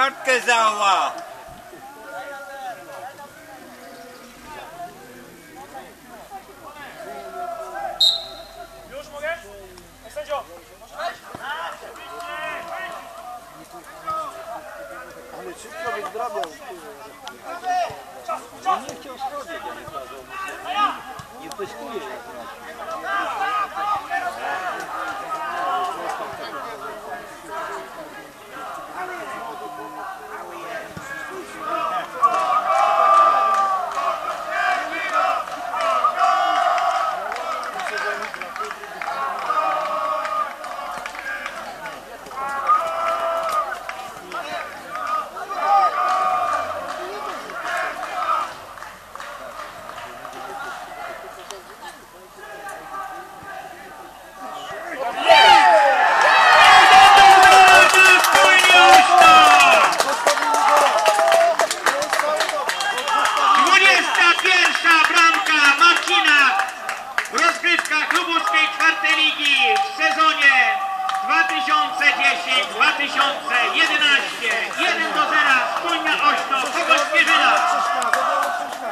kartkę załała. Już mogę? Sędzio! Ale szybko wyzdrabiał. On nie chciał schodzić, ja nie kazał. Nie pyskuje jak Klubuskiej czwartej ligi w sezonie 2010-2011. 1-0 Spójnia Ośno, Pogoń Zwierzyna.